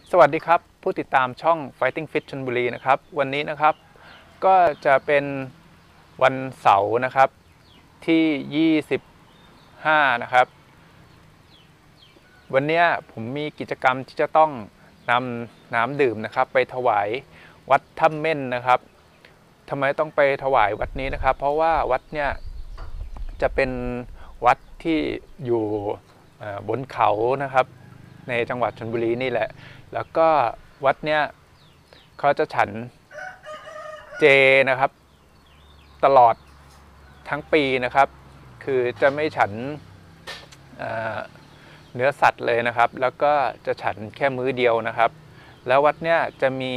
สวัสดีครับผู้ติดตามช่อง Fighting Fit ชลบุรีนะครับวันนี้นะครับก็จะเป็นวันเสาร์นะครับที่25นะครับวันนี้ผมมีกิจกรรมที่จะต้องนำน้ำดื่มนะครับไปถวายวัดถ้ำเม่นนะครับทำไมต้องไปถวายวัดนี้นะครับเพราะว่าวัดเนี่ยจะเป็นวัดที่อยู่บนเขานะครับในจังหวัดชลบุรีนี่แหละแล้วก็วัดเนี่ยเขาจะฉันเจนะครับตลอดทั้งปีนะครับคือจะไม่ฉันเนื้อสัตว์เลยนะครับแล้วก็จะฉันแค่มื้อเดียวนะครับแล้ววัดเนี่ยจะมี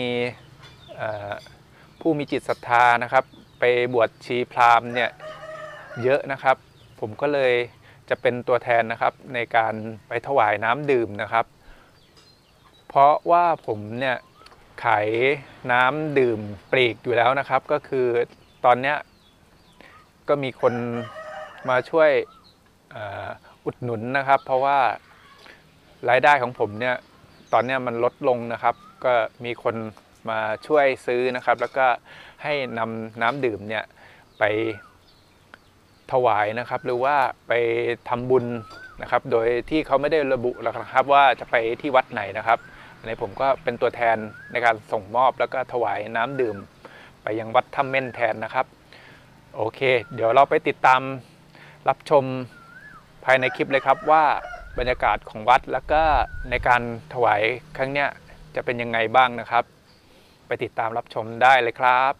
ผู้มีจิตศรัทธานะครับไปบวชชีพราหมณ์เนี่ยเยอะนะครับผมก็เลยจะเป็นตัวแทนนะครับในการไปถวายน้ำดื่มนะครับเพราะว่าผมเนี่ยขายน้ำดื่มปลีกอยู่แล้วนะครับก็คือตอนนี้ก็มีคนมาช่วยอุดหนุนนะครับเพราะว่ารายได้ของผมเนี่ยตอนนี้มันลดลงนะครับก็มีคนมาช่วยซื้อนะครับแล้วก็ให้นำน้ำดื่มเนี่ยไปถวายนะครับหรือว่าไปทำบุญนะครับโดยที่เขาไม่ได้ระบุหรอกนะครับว่าจะไปที่วัดไหนนะครับอันนี้ผมก็เป็นตัวแทนในการส่งมอบแล้วก็ถวายน้ำดื่มไปยังวัดถ้ำเม่นแทนนะครับโอเคเดี๋ยวเราไปติดตามรับชมภายในคลิปเลยครับว่าบรรยากาศของวัดแล้วก็ในการถวายครั้งเนี้ยจะเป็นยังไงบ้างนะครับไปติดตามรับชมได้เลยครับ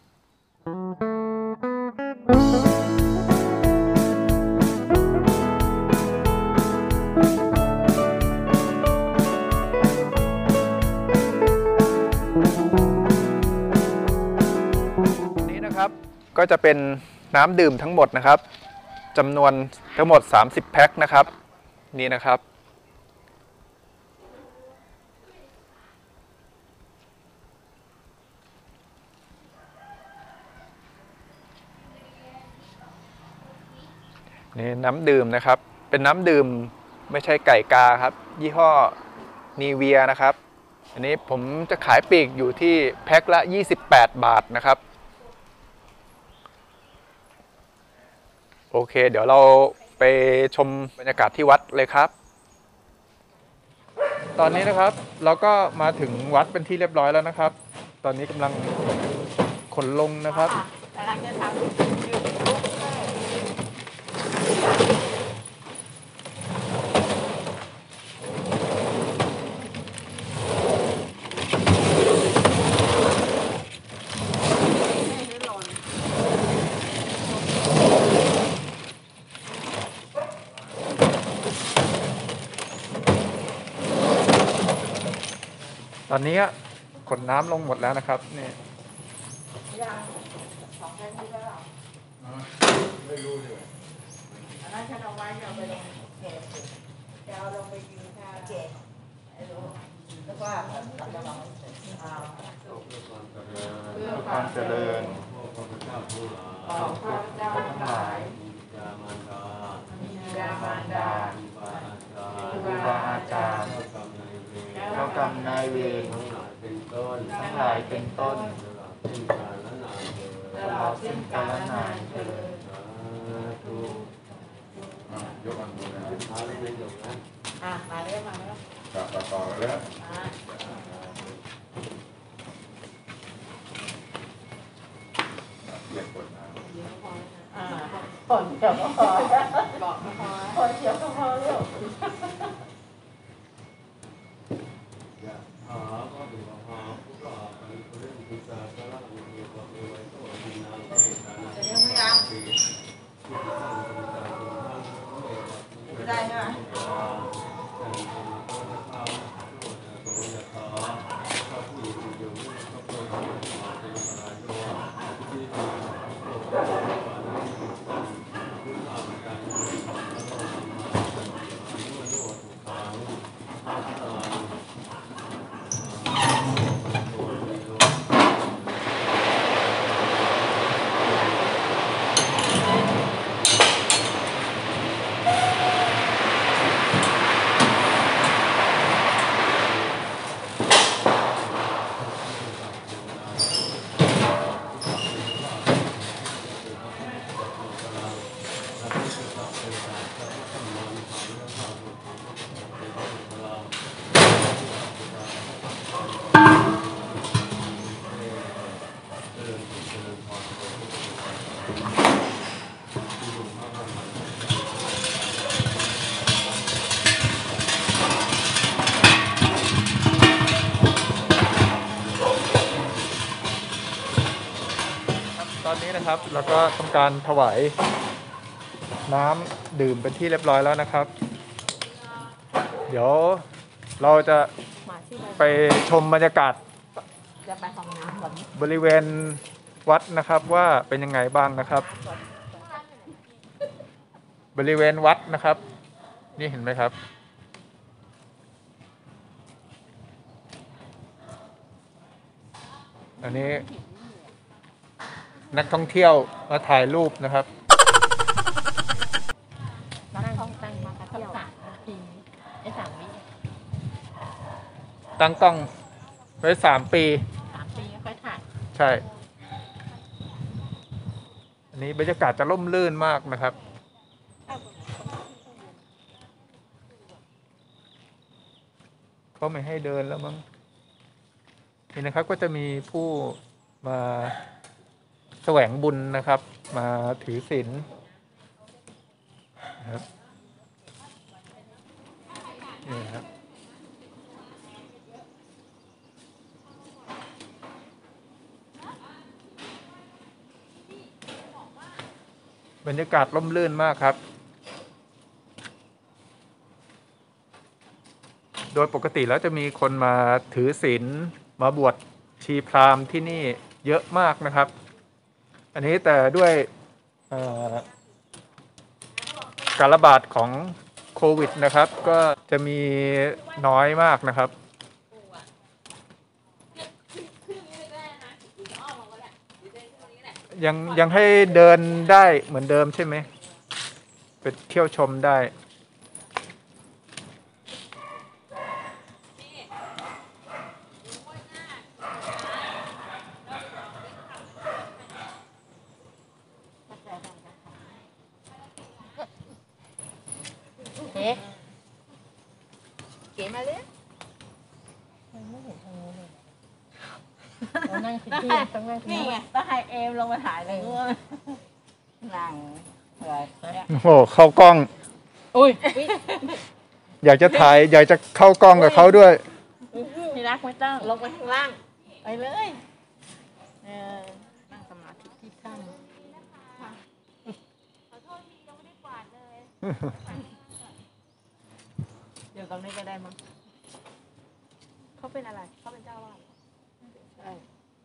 นี้นะครับก็จะเป็นน้ำดื่มทั้งหมดนะครับจำนวนทั้งหมด30แพ็คนะครับนี่นะครับนี่น้ำดื่มนะครับเป็นน้ำดื่มไม่ใช่ไก่กาครับยี่ห้อนีเวียนะครับอันนี้ผมจะขายปลีกอยู่ที่แพ็คละ28 บาทนะครับโอเคเดี๋ยวเราไปชมบรรยากาศที่วัดเลยครับตอนนี้นะครับเราก็มาถึงวัดเป็นที่เรียบร้อยแล้วนะครับตอนนี้กำลังขนลงนะครับกำลังจะทำตอนนี้ขนน้ำลงหมดแล้วนะครับนี่ของแค่นี้แล้วหรอไม่รู้เลยอันนั้นฉันเอาไว้เอาไปลงเพจจะเอาลงไปยิงค่ะเจ็ดแล้วก็เพื่อความเจริญของพระเจ้าทั้งหลายยามารดาครูบาอาจารย์เจ้ากรรมนายเวรทั้งหลายเป็นต้นตลอดสิ้นกาลนานเถิดยกอันบนนะมาแล้วต่อแล้วเรียกคนนะคนเดียวก็พอบอกก็พอคนเดียวก็พอลูกได้ไหมนะครับแล้วก็ทำการถวายน้ำดื่มเป็นที่เรียบร้อยแล้วนะครับ เดี๋ยวเราจะมาที่ไหนไปชมบรรยากาศจะไปห้องน้ำก่อนบริเวณวัดนะครับว่าเป็นยังไงบ้างนะครับ บริเวณวัดนะครับ นี่เห็นไหมครับ อันนี้นักท่องเที่ยวมาถ่ายรูปนะครับนักท่องตั้งมาเที่ยว3 ปี3 วิตั้งกล้องไว้3 ปี 3 ปีค่อยถ่ายใช่ อันนี้บรรยากาศจะร่มรื่นมากนะครับ เขาไม่ให้เดินแล้วมั้งนี่นะครับก็จะมีผู้มาแสวงบุญนะครับ มาถือศีลนะครับนี่นะครับบรรยากาศร่มรื่นมากครับ โดยปกติแล้วจะมีคนมาถือศีลมาบวชชีพราหมณ์ที่นี่เยอะมากนะครับ อันนี้แต่ด้วยการระบาดของโควิดนะครับ ก็จะมีน้อยมากนะครับ ยังให้เดินได้เหมือนเดิมใช่ไหมไปเที่ยวชมได้เก๋เก๋มาเลยไม่เห็นทางนู้นเลยนั่งที่ต้องนั่งนี่ไงต้องให้เอมลงมาถ่ายเลยนั่งเลยโอ้โหเข้ากล้องอุ้ยอยากจะถ่าย อยากจะเข้ากล้องกับเขาด้วยที่รักไม่ต้องลงไปข้างล่างไปเลยนั่งสมาธิที่ถ้ำขอโทษทียังไม่ได้กวาดเลยเดี๋ยวตรงนี้ก็ได้มั้งเขาเป็นอะไรเขาเป็นเจ้าอาวาสใช่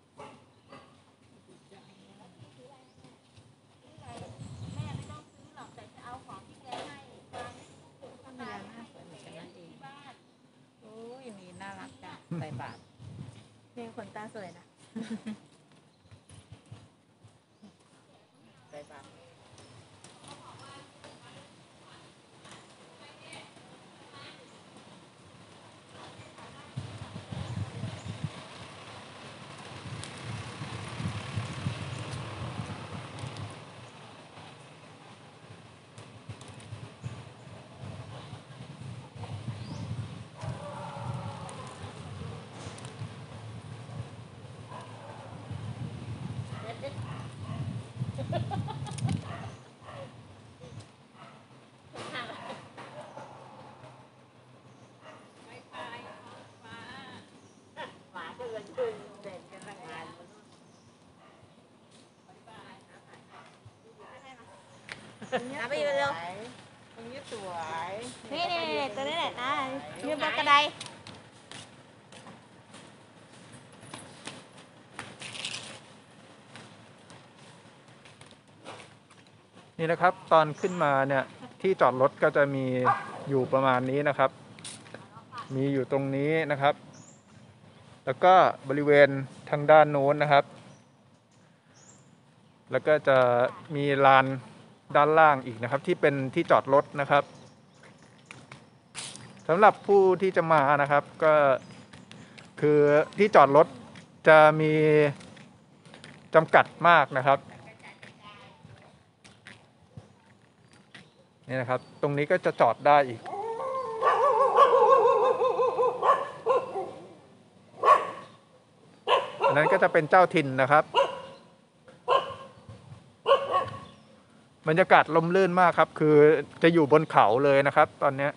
มีน่ารักจ้ะใส่บาตรนี่คนตาสวยนะใส่บาตรหมาก็เลยขึ้นเด่นกันตั้งนานเอาไปอยู่เร็วตรงนี้สวยนี่ตัวนี้แหละนะยืนบนกระไดนี่นะครับ ตอนขึ้นมาเนี่ยที่จอดรถก็จะมีอยู่ประมาณนี้นะครับ มีอยู่ตรงนี้นะครับ แล้วก็บริเวณทางด้านโน้นนะครับ แล้วก็จะมีลานด้านล่างอีกนะครับ ที่เป็นที่จอดรถนะครับสำหรับผู้ที่จะมานะครับ ก็คือที่จอดรถจะมีจำกัดมากนะครับนี่นะครับตรงนี้ก็จะจอดได้อีกอันนั้นก็จะเป็นเจ้าถิ่นนะครับบรรยากาศลมลื่นมากครับคือจะอยู่บนเขาเลยนะครับตอนนี้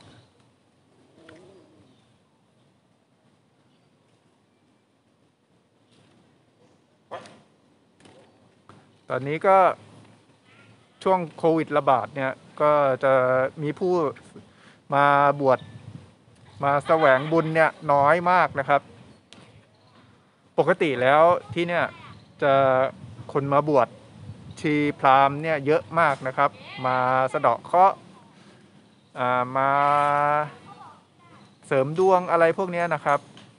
ตอนนี้ก็ช่วงโควิดระบาดเนี่ยก็จะมีผู้มาบวชมาแสวงบุญเนี่ยน้อยมากนะครับ ปกติแล้วที่เนี่ยจะคนมาบวชชีพราหมณ์เนี่ยเยอะมากนะครับ มาสะเดาะเคราะห์มาเสริมดวงอะไรพวกนี้นะครับ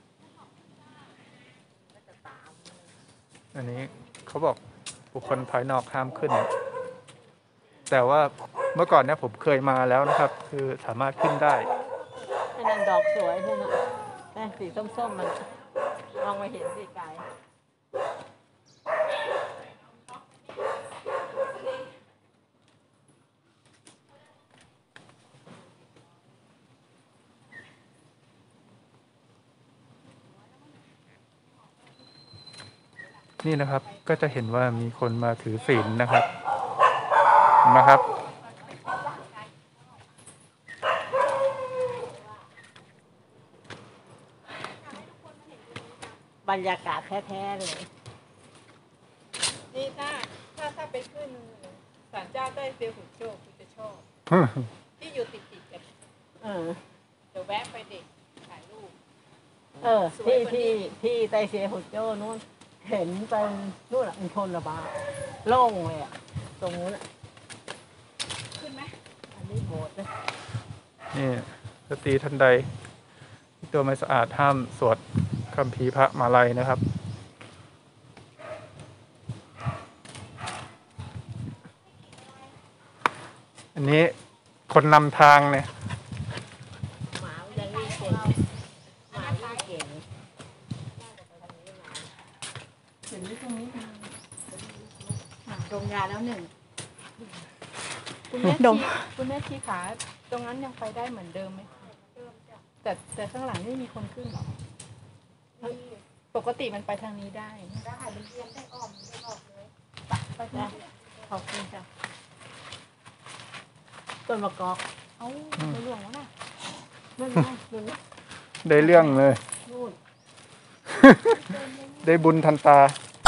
อันนี้เขาบอกบุคคลภายนอกห้ามขึ้น แต่ว่าเมื่อก่อนเนี่ยผมเคยมาแล้วนะครับ คือสามารถขึ้นได้ไอ้นั่นดอกสวยใช่ไหมแต่สีส้มๆมันมองไม่เห็นสีไกลนี่นะครับก็จะเห็นว่ามีคนมาถือศีลนะครับนะครับบรรยากาศแท้ๆเลยนี่ถ้าไปขึ้นศาลเจ้าใต้เซียวหุนโจ้คุณจะชอบ ที่อยู่ติดกันเออเดี๋ยวแวะไปเด็กถ่ายรูปที่ไตเสียหุดโจ้นู้นเห็นเป็นนู่นอ่ะเป็นชนระบาโล่งเลยอ่ะตรงนู้นอ่ะขึ้นไหมอันนี้โบสถ์นะนี่สตรีท่านใดที่ตัวไม่สะอาดห้ามสวดคัมภีร์พระมาลัยนะครับ อันนี้คนนำทางเนี่ยหมายังวิ่งเก่งหมาวิ่งเก่งถึงตรงนี้โรงงานแล้วหนึ่งคุณแม่คุณแม่ชีขาตรงนั้นยังไปได้เหมือนเดิมไหมคะแต่ข้างหลังไม่มีคนขึ้นหรอปกติมันไปทางนี้ได้มันเรียนได้อ้อมได้ออกเลยไปได้ขอบคุณจ้ะต้นมะกอกเอ้าไปหลวงแล้วนะนู่นนู่นนู่นได้เรื่องเลยนู่นได้บุญทันตา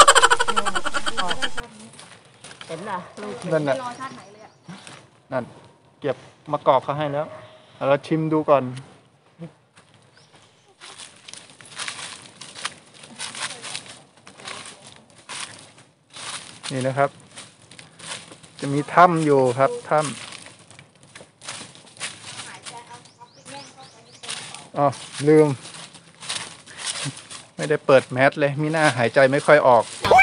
เห็นล่ะลูกนั่นน่ะรอชาติไหนเลยอ่ะนั่นเก็บมะกอกเขาให้แล้วเราชิมดูก่อน นี่นะครับ จะมีถ้ำอยู่ครับถ้ำอ๋อลืม ไม่ได้เปิดแมสเลยมีหน้าหายใจไม่ค่อยออก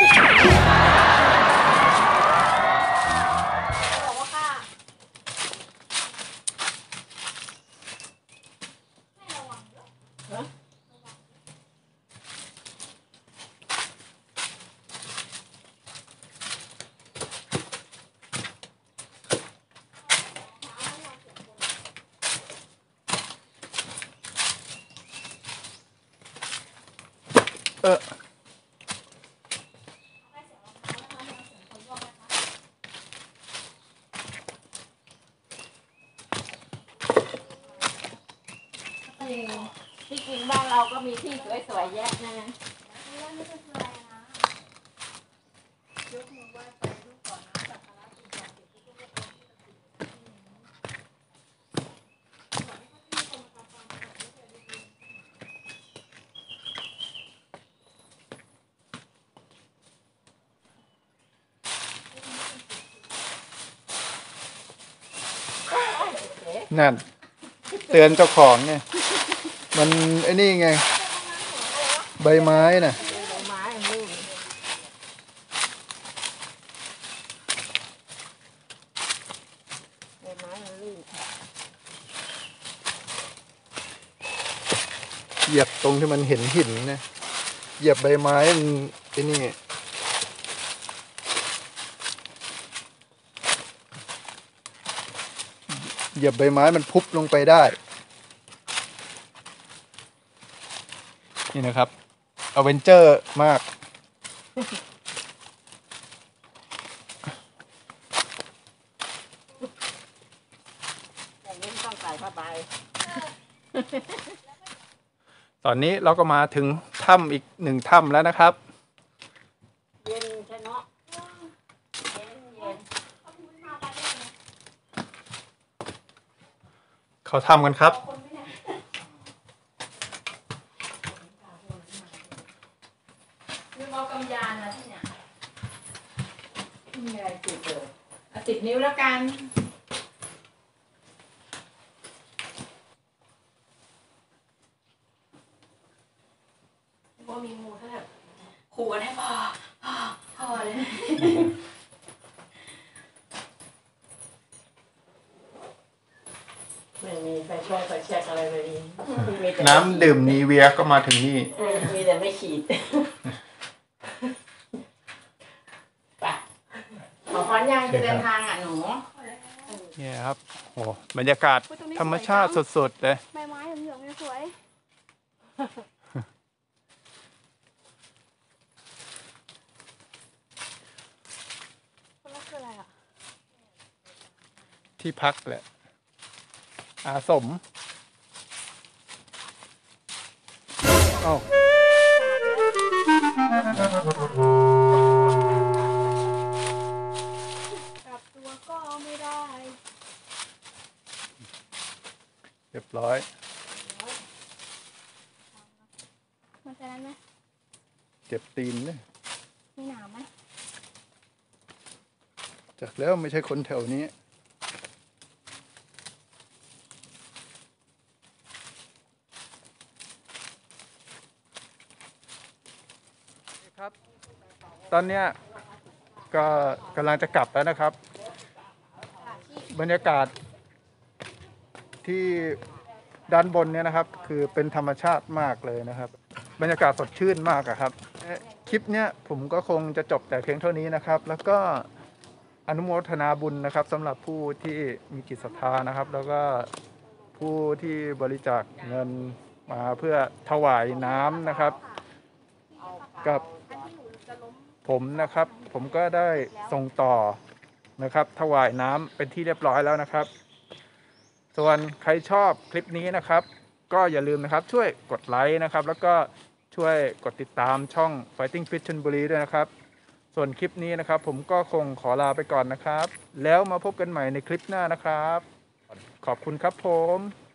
ที่จริงบ้านเราก็มีที่สวยๆแยะนะนั่น เตือนเจ้าของไงมันไอ้นี่ไง ใบไม้น่ะใบไม้ลูกใบไม้ลูกเหยียบตรงที่มันเห็นหินนะเหยียบใบไม้มันไอ้นี่เหยียบใบไม้มันพุบลงไปได้ นี่นะครับอเวนเจอร์มากแต่นี้ต้องใส่ผ้าใบตอนนี้เราก็มาถึงถ้ำอีกหนึ่งถ้ำแล้วนะครับเย็นใช่เนาะเขาทำกันครับคือเอากำยานนะที่เนี่ยมีอะไรติดเลยติดนิ้วแล้วกันว่ามีงูถ้าแบบขู่กันให้พอเลยไม่มีไฟช่วยไฟแช็กอะไรเลยมีแต่น้ำดื่มนีเวียก็มาถึงนี่มีแต่ไม่ขีดไปขอพรยังจะเดินทางอ่ะหนูเนี่ยครับโอ้บรรยากาศธรรมชาติสุดๆเลยใบไม้เหลืองๆสวยคนละคืออะไรอ่ะที่พักแหละอาสมเอ้ากลับตัวก็ไม่ได้เรียบร้อยมันจะนั้นไหมเจ็บตีนเลยมีหนาวไหมจากแล้วไม่ใช่คนแถวนี้ครับตอนเนี้ยก็กำลังจะกลับแล้วนะครับ บรรยากาศที่ด้านบนเนี่ยนะครับ คือเป็นธรรมชาติมากเลยนะครับ บรรยากาศสดชื่นมากอะครับคลิปเนี้ยผมก็คงจะจบแต่เพียงเท่านี้นะครับ แล้วก็อนุโมทนาบุญนะครับสำหรับผู้ที่มีจิตศรัทธานะครับ แล้วก็ผู้ที่บริจาคเงินมาเพื่อถวายน้ำนะครับ กับผมนะครับ ผมก็ได้ส่งต่อนะครับ ถวายน้ำเป็นที่เรียบร้อยแล้วนะครับ ส่วนใครชอบคลิปนี้นะครับ ก็อย่าลืมนะครับช่วยกดไลค์นะครับ แล้วก็ช่วยกดติดตามช่อง Fighting Fit ชลบุรีด้วยนะครับ ส่วนคลิปนี้นะครับ ผมก็คงขอลาไปก่อนนะครับ แล้วมาพบกันใหม่ในคลิปหน้านะครับ ขอบคุณครับผม